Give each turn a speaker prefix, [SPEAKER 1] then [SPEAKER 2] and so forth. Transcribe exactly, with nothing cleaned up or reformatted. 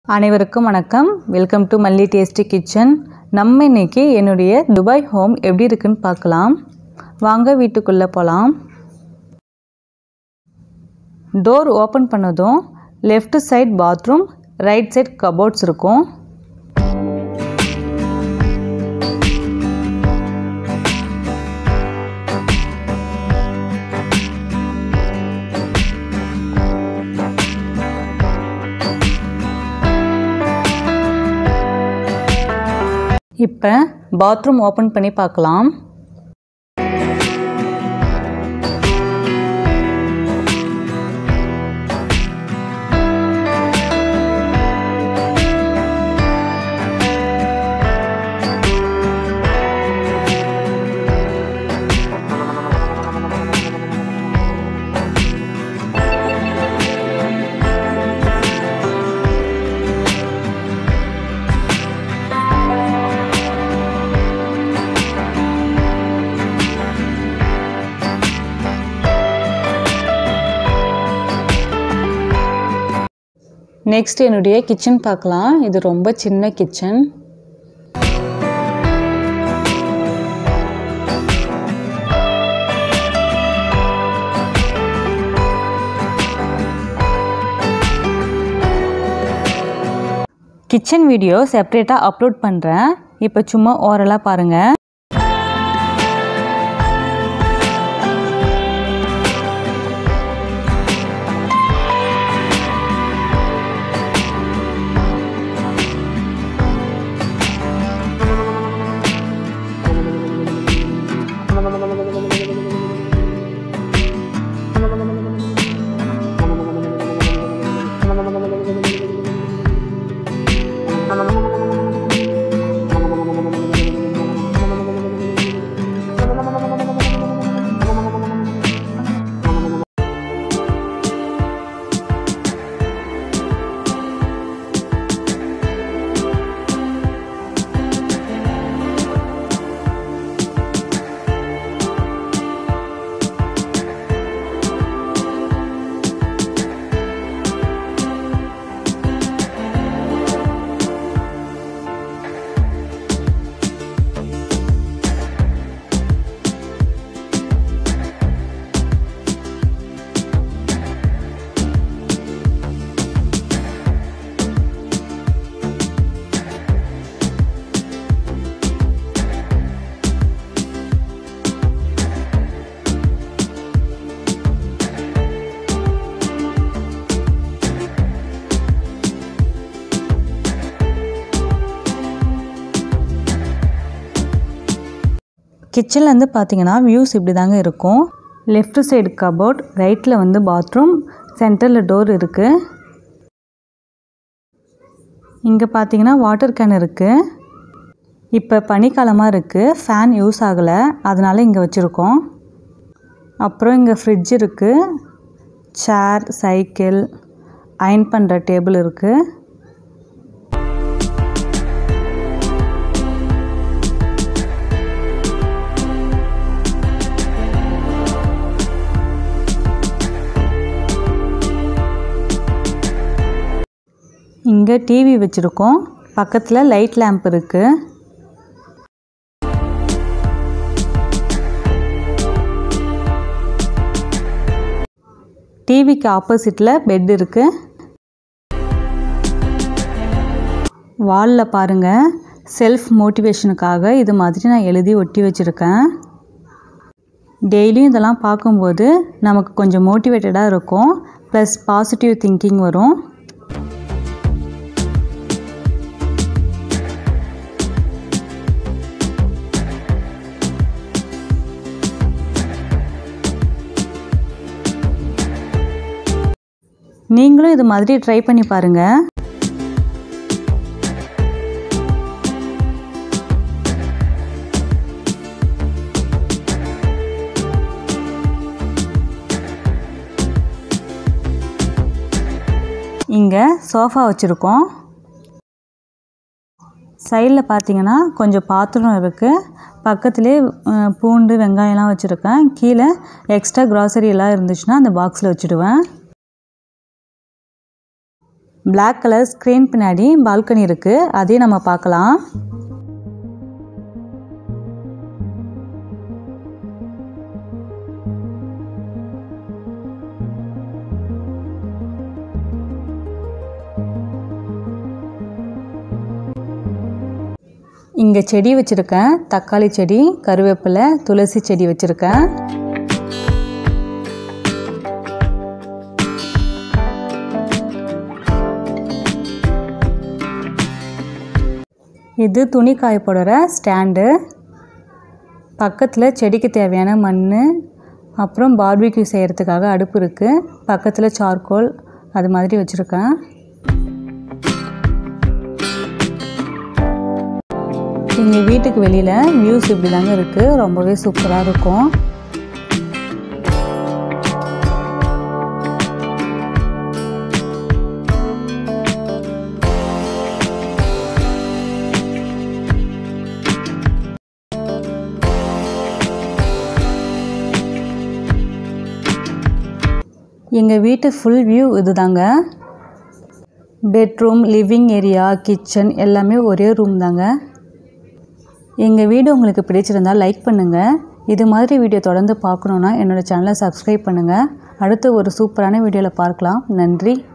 [SPEAKER 1] அனைவருக்கும் வணக்கம். Welcome to Malli tasty kitchen. நம்ம இன்னைக்கு என்னுடைய துபாய் ஹோம் எப்படி இருக்குன்னு பார்க்கலாம். வாங்க வீட்டுக்குள்ளே போகலாம். டோர் ஓப்பன் பண்ணதும் left side bathroom, right side cupboards இருக்கும். இப்போ பாத்ரூம் ஓப்பன் பண்ணி பார்க்கலாம். நெக்ஸ்ட் என்னுடைய கிச்சன் பார்க்கலாம். இது ரொம்ப சின்ன கிச்சன். கிச்சன் வீடியோ செப்பரேட்டாக அப்லோட் பண்ணுறேன். இப்போ சும்மா ஓரலாக பாருங்கள். கிச்சன்லேருந்து பார்த்தீங்கன்னா வியூஸ் இப்படி தாங்க இருக்கும். லெஃப்ட் சைடு கபோர்ட், ரைட்டில் வந்து பாத்ரூம், சென்டரில் டோர் இருக்குது. இங்கே பார்த்தீங்கன்னா வாட்டர் கேன் இருக்குது. இப்போ பனிக்காலமாக இருக்குது, ஃபேன் யூஸ் ஆகலை, அதனால் இங்கே வச்சுருக்கோம். அப்புறம் இங்கே ஃப்ரிட்ஜ் இருக்குது, சேர், சைக்கிள், அயர்ன் பண்ணுற டேபிள் இருக்குது. இங்கே டிவி வச்சுருக்கோம், பக்கத்தில் லைட் லேம்ப் இருக்குது. டிவிக்கு ஆப்போசிட்டில் பெட் இருக்குது. வாலில் பாருங்கள், செல்ஃப் மோட்டிவேஷனுக்காக இது மாதிரி நான் எழுதி ஒட்டி வச்சுருக்கேன். டெய்லியும் இதெல்லாம் பார்க்கும்போது நமக்கு கொஞ்சம் மோட்டிவேட்டடாக இருக்கும், ப்ளஸ் பாசிட்டிவ் திங்கிங் வரும். நீங்களும் இது மாதிரி ட்ரை பண்ணி பாருங்கள். இங்கே சோஃபா வச்சுருக்கோம். சைடில் பார்த்தீங்கன்னா கொஞ்சம் பாத்திரம் இருக்குது. பக்கத்துலேயே பூண்டு, வெங்காயம்லாம் வச்சுருக்கேன். கீழே எக்ஸ்ட்ரா க்ராசரி எல்லாம் இருந்துச்சுன்னா அந்த பாக்ஸில் வச்சுடுவேன். Black கலர் ஸ்க்ரீன் பின்னாடி பால்கனி இருக்குது, அதையும் நம்ம பார்க்கலாம். இங்கே செடி வச்சுருக்கேன், தக்காளி செடி, கருவேப்பிலை, துளசி செடி வச்சுருக்கேன். இது துணி காய போடுற ஸ்டாண்டு. பக்கத்தில் செடிக்கு தேவையான மண், அப்புறம் பார்பிக்யூ செய்கிறதுக்காக அடுப்பு இருக்குது. பக்கத்தில் சார்கோல் அது மாதிரி வச்சுருக்கேன். எங்கள் வீட்டுக்கு வெளியில் வியூஸ் இப்படி தாங்க இருக்குது, ரொம்பவே சூப்பராக இருக்கும். எங்கள் வீட்டு ஃபுல் வியூ இது தாங்க. பெட்ரூம், லிவிங் ஏரியா, கிச்சன் எல்லாமே ஒரே ரூம் தாங்க. எங்கள் வீடியோ உங்களுக்கு பிடிச்சிருந்தால் லைக் பண்ணுங்கள். இது மாதிரி வீடியோ தொடர்ந்து பார்க்கணுன்னா என்னோடய சேனலை சப்ஸ்கிரைப் பண்ணுங்கள். அடுத்து ஒரு சூப்பரான வீடியோவில் பார்க்கலாம். நன்றி.